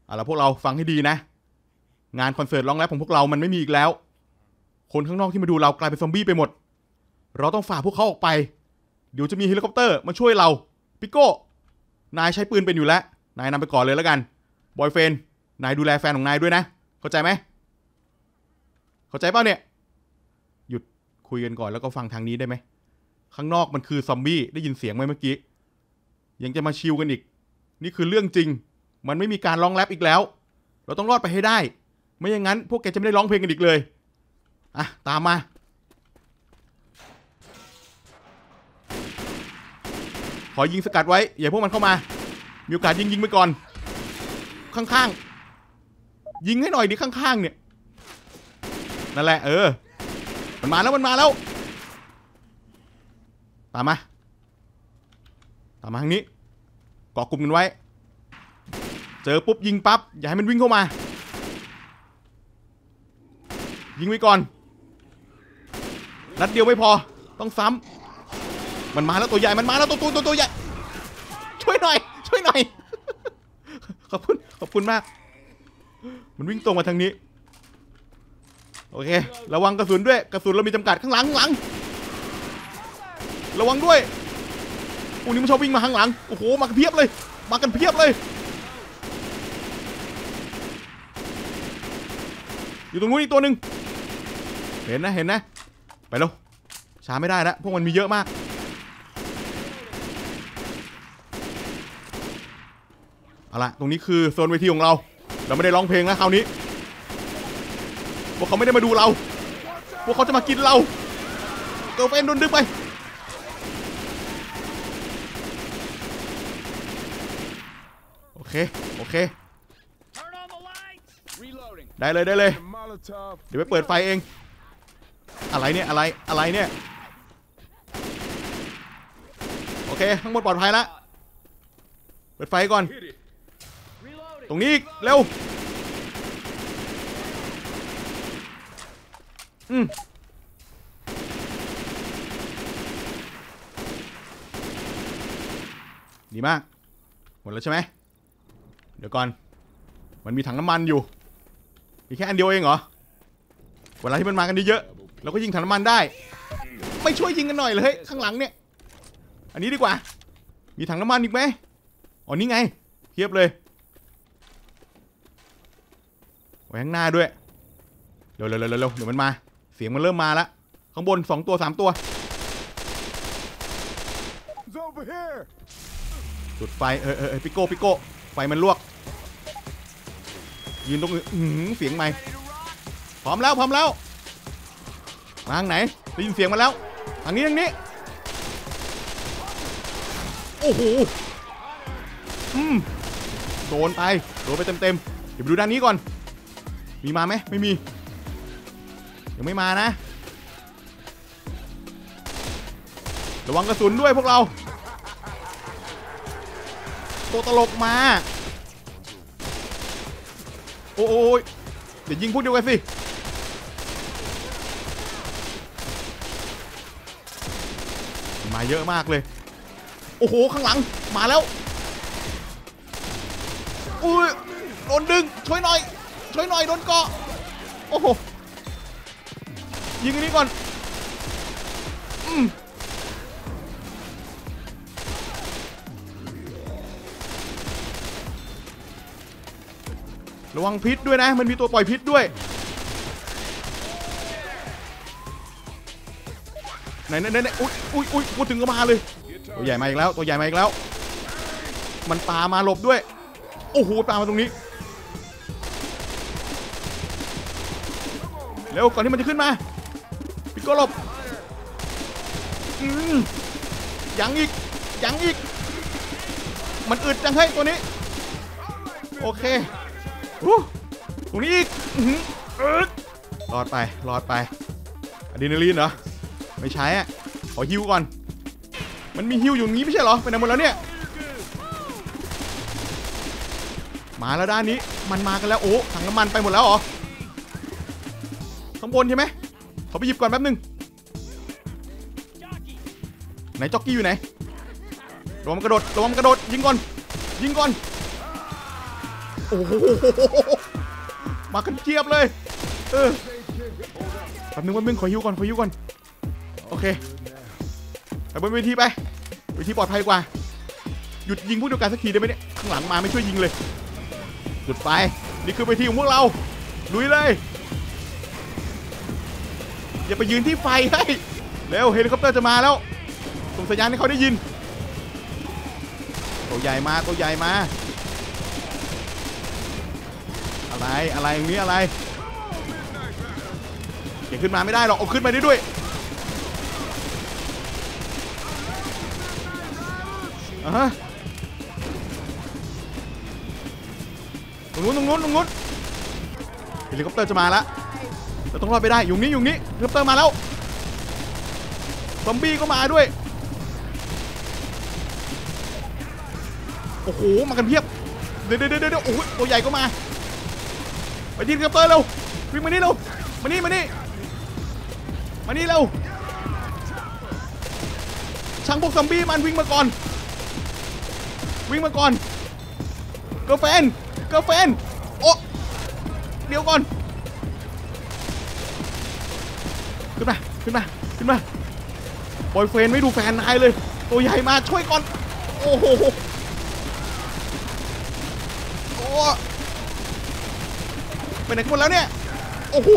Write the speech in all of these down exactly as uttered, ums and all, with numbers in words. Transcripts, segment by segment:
เอาล่ะพวกเราฟังให้ดีนะงานคอนเสิร์ตร้องแรปของพวกเรามันไม่มีอีกแล้วคนข้างนอกที่มาดูเรากลายเป็นซอมบี้ไปหมดเราต้องฝ่าพวกเขาออกไปเดี๋ยวจะมีเฮลิคอปเตอร์มาช่วยเราปิโก้นายใช้ปืนเป็นอยู่แล้วนายนำไปก่อนเลยแล้วกันบอยเฟนนายดูแลแฟนของนายด้วยนะเข้าใจไหมเข้าใจเปล่าเนี่ยหยุดคุยกันก่อนแล้วก็ฟังทางนี้ได้ไหมข้างนอกมันคือซอมบี้ได้ยินเสียงไหมเมื่อกี้ยังจะมาชิลกันอีกนี่คือเรื่องจริงมันไม่มีการร้องแรปอีกแล้วเราต้องรอดไปให้ได้ไม่อย่างนั้นพวกแกจะไม่ได้ร้องเพลงกันอีกเลยอ่ะตามมาขอยิงสกัดไว้อย่าพวกมันเข้ามามีโอกาสยิงยิงไปก่อนข้างๆยิงให้หน่อยดิข้างๆเนี่ยนั่นแหละเออมันมาแล้วมันมาแล้วตามมาตามมาทางนี้เกาะกลุ่มกันไว้เจอปุ๊บยิงปั๊บอย่าให้มันวิ่งเข้ามายิงไว้ก่อนนัดเดียวไม่พอต้องซ้ำมันมาแล้วตัวใหญ่มันมาแล้วตัวตัวตัวตัวใหญ่ช่วยหน่อยช่วยหน่อยขอบคุณขอบคุณมากมันวิ่งตรงมาทางนี้โอเคระวังกระสุนด้วยกระสุนเรามีจำกัดข้างหลังข้างหลังระวังด้วยอุ้ยนี่มันชอบวิ่งมาข้างหลังโอ้โหมากันเพียบเลยมากันเพียบเลยอยู่ตรงนู้นอีกตัวหนึ่งเห็นนะเห็นนะไปแล้วช้าไม่ได้แล้วพวกมันมีเยอะมากเอาล่ะตรงนี้คือโซนเวทีของเราเราไม่ได้ร้องเพลงแล้วคราวนี้พวกเขาไม่ได้มาดูเราพวกเขาจะมากินเราเกิร์ลเฟรนด์โดนดึงไปโอเคโอเคได้เลยได้เลยเดี๋ยวไปเปิดไฟเองอะไรเนี่ยอะไรอะไรเนี่ยโอเคทั้งหมดปลอดภัยแล้วเปิดไฟก่อนตรงนี้อีกเร็วอืมดีมากหมดแล้วใช่ไหมเดี๋ยวก่อนมันมีถังน้ำมันอยู่มีแค่อันเดียวเองเหรอเวลาที่มันมากันเยอะๆเราก็ยิงถังน้ำมันได้ไม่ช่วยยิงกันหน่อยเลยข้างหลังเนี่ยอันนี้ดีกว่ามีถังน้ำมันอีกไหมอ๋อนี่ไงเทียบเลยไว้ข้างหน้าด้วยเร็วเร็วเร็วเร็วเดี๋ยวมันมาเสียงมันเริ่มมาแล้วข้างบนสองตัวสามตัวจุดไฟเออเออปิโก้ปิโก้ไฟมันลวกยืนตรงอือเสียงใหม่พร้อมแล้วพร้อมแล้วมาทางไหนได้ยินเสียงมาแล้วทางนี้ทางนี้โอ้โหอืมโดนไปโดนไปเต็มเต็มเดี๋ยวไปดูด้านนี้ก่อนมีมาไหมไม่มียังไม่มานะระวังกระสุนด้วยพวกเราตัวตลกมาโอ้ยเดี๋ยวยิงพวกเดียวกันสิมาเยอะมากเลยโอ้โหข้างหลังมาแล้วอุ้ยโดนดึงช่วยหน่อยช่วยหน่อยโดนเกาะโอ้โหยิงอันนี้ก่อนอืมระวังพิษด้วยนะมันมีตัวปล่อยพิษด้วยไหนไหนไหนอุ้ยอุ้ยอุ้ยพูดถึงก็มาเลยตัวใหญ่มาอีกแล้วตัวใหญ่มาอีกแล้วมันปามาหลบด้วยโอ้โหปามาตรงนี้เร็วก่อนที่มันจะขึ้นมาปิโก้หลบอืมยังอีกยังอีกมันอึดจังให้ตัวนี้โอเคตรงนี้อีกรอดไปรอดไปอะดรีนาลีนเหรอไม่ใช้อ่ะขอฮิวก่อนมันมีฮิวอยู่นี้ไม่ใช่เหรอไปไหนหมดแล้วเนี่ยมาแล้วด้านนี้มันมากันแล้วโอ้ถังน้ำมันไปหมดแล้วเหรอข้างบนใช่ไหมขอไปหยิบก่อนแป๊บนึงไหนจ็อกกี้อยู่ไหนระวังกระโดดระวังกระโดดยิงก่อนยิงก่อนโอ้โหมากันเจี๊ยบเลยเออแป๊บนึงแป๊บนึงขอฮิวก่อนขอฮิวก่อนโอเคไปบนเวทีไปเวทีปลอดภัยกว่าหยุดยิงพวกเดียวกันสักทีได้ไหมเนี่ยข้างหลังมาไม่ช่วยยิงเลยหยุดไปนี่คือเวทีของพวกเราลุยเลยอย่าไปยืนที่ไฟให้เร็วเฮลิคอปเตอร์จะมาแล้วส่งสัญญาณให้เขาได้ยินตัวใหญ่มาตัวใหญ่มาอะไรอะไรอย่างนี้อะไรอย่าขึ้นมาไม่ได้หรอกเอาขึ้นมาได้ด้วยอ่ะฮะตรงนู้นตรงนู้นตรงนู้นเฮลิคอปเตอร์จะมาแล้วเราต้องรอดไปได้อยู่นี้อยู่นี้เฮลิคอปเตอร์มาแล้วซอมบี้ก็มาด้วยโอ้โหมากันเพียบเดี๋ยวเดี๋ยวเดี๋ยวโอ้โหตัวใหญ่ก็มาไปที่เฮลิคอปเตอร์เร็ววิ่งมานี่เร็วมานี่มานี่มานี่เร็วช่างพวกซอมบี้มันวิ่งมาก่อนวิ่งมาก่อนเกิร์ลเฟนเกิร์ลเฟนโอ้เดี๋ยวก่อนขึ้นมาขึ้นมาขึ้นมาบอยเฟนไม่ดูแฟนนายเลยตัวใหญ่มาช่วยก่อนโอ้โหโอ้ไปไหนกันหมดแล้วเนี่ยโอ้โห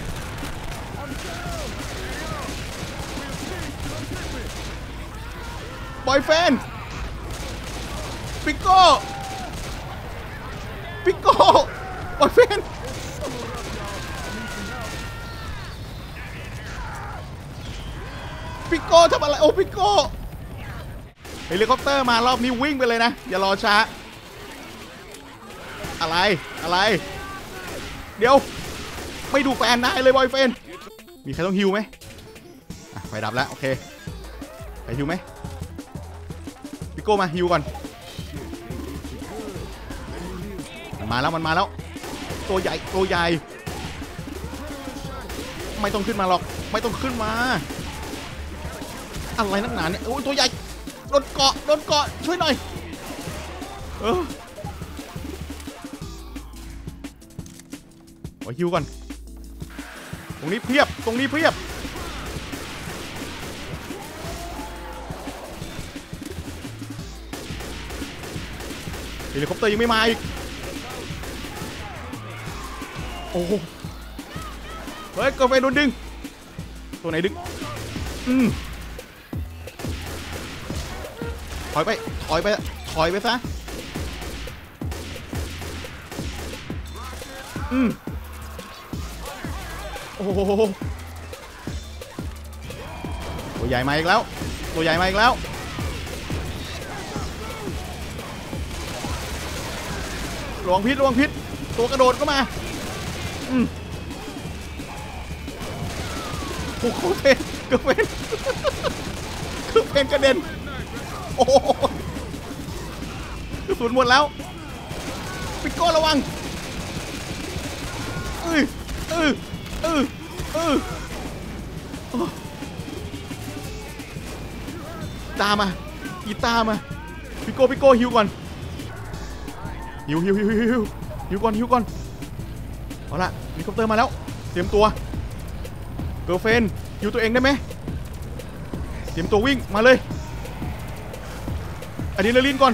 บอยเฟนปิโก้ปิโก้บอยเฟนปิโก้ทำอะไรโอ้ปิโก้เฮลิคอปเตอร์มารอบนี้วิ่งไปเลยนะอย่ารอช้าอะไรอะไรเดี๋ยวไม่ดูแฟนนายเลยบอยเฟนมีใครต้องฮิวไหมไฟดับแล้วโอเคไปฮิวไหมปิโก้มาฮิวก่อนมันมาแล้วมันมาแล้วตัวใหญ่ตัวใหญ่ไม่ต้องขึ้นมาหรอกไม่ต้องขึ้นมาอะไรนักหนาเนี่ยโอ้ยตัวใหญ่โดนเกาะโดนเกาะช่วยหน่อยเออขอฮิวก่อนตรงนี้เพียบตรงนี้เพียบเฮลิคอปเตอร์ยังไม่มาอีกโอ้โหเฮ้ยเกิร์ลเฟนโดนดึงตัวไหนดึงอืมถอยไปถอยไปถอยไปซะอืมโอ้โหตัวใหญ่มาอีกแล้วตัวใหญ่มาอีกแล้วระวังพิษระวังพิษตัวกระโดดก็มาอืมโอ้โหเฟนเกือบเฟนเกือบเฟนกระเด็นโอ้โหกระสุนหมดแล้วปิโก้ระวังเออเออเออเออตามมาอีตามมาปิโก้ปิโก้ฮิวก่อนฮิวฮิวฮิวฮิวฮิวก่อนฮิวก่อนเอาละเฮลิคอปเตอร์มาแล้วเตรียมตัวเกิร์ลเฟนฮิวตัวเองได้ไหมเตรียมตัววิ่งมาเลยอะดรีนาลีนก่อน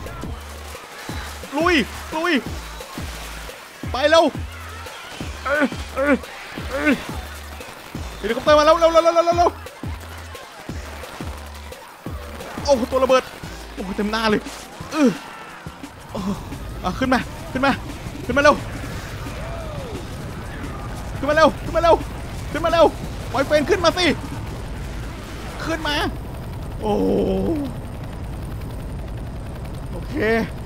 ลุยลุยไปเร็วเออเออเออเฮลิคอปเตอร์มาแล้วเร็วเร็วเร็วเร็วเร็วโอ้ตัวระเบิดโอ้เต็มหน้าเลยเออโอ้อ่ะขึ้นมาขึ้นมาขึ้นมาเร็วขึ้นมาเร็วขึ้นมาเร็วขึ้นมาเร็วบอยเฟนขึ้นมาสิขึ้นมาโอ้โอเค